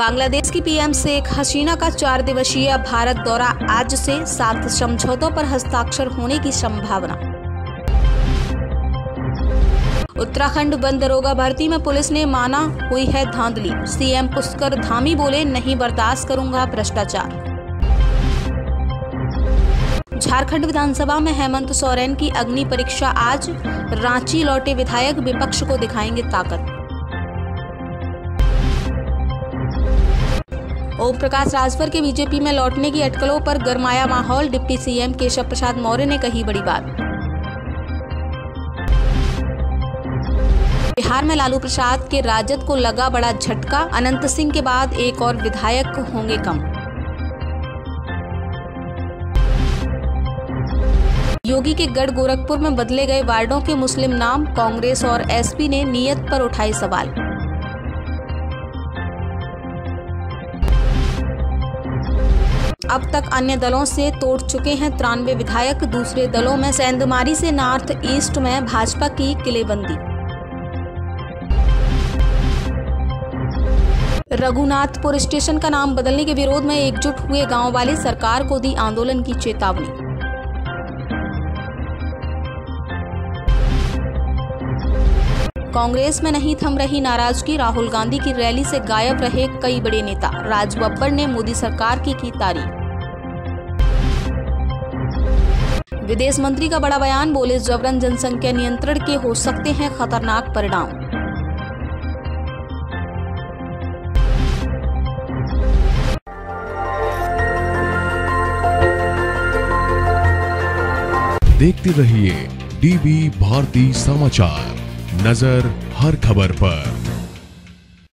बांग्लादेश की पीएम शेख हसीना का 4 दिवसीय भारत दौरा आज से 7 समझौतों पर हस्ताक्षर होने की संभावना। उत्तराखंड वन दरोगा भर्ती में पुलिस ने माना हुई है धांधली। सीएम पुष्कर धामी बोले, नहीं बर्दाश्त करूंगा भ्रष्टाचार। झारखंड विधानसभा में हेमंत सोरेन की अग्नि परीक्षा आज। रांची लौटे विधायक विपक्ष को दिखाएंगे ताकत। ओम प्रकाश राजभर के बीजेपी में लौटने की अटकलों पर गरमाया माहौल। डिप्टी सीएम केशव प्रसाद मौर्य ने कही बड़ी बात। बिहार में लालू प्रसाद के राजद को लगा बड़ा झटका। अनंत सिंह के बाद एक और विधायक होंगे कम। योगी के गढ़ गोरखपुर में बदले गए वार्डों के मुस्लिम नाम। कांग्रेस और एसपी ने नीयत पर उठाए सवाल। अब तक अन्य दलों से तोड़ चुके हैं 93 विधायक। दूसरे दलों में सेंधमारी से नॉर्थ ईस्ट में भाजपा की किलेबंदी। रघुनाथपुर स्टेशन का नाम बदलने के विरोध में एकजुट हुए गांव वाले। सरकार को दी आंदोलन की चेतावनी। कांग्रेस में नहीं थम रही नाराजगी। राहुल गांधी की रैली से गायब रहे कई बड़े नेता। राज बब्बर ने मोदी सरकार की तारीफ। विदेश मंत्री का बड़ा बयान, बोले जबरन जनसंख्या नियंत्रण के हो सकते हैं खतरनाक परिणाम। देखते रहिए डीबी भारती समाचार, नजर हर खबर पर।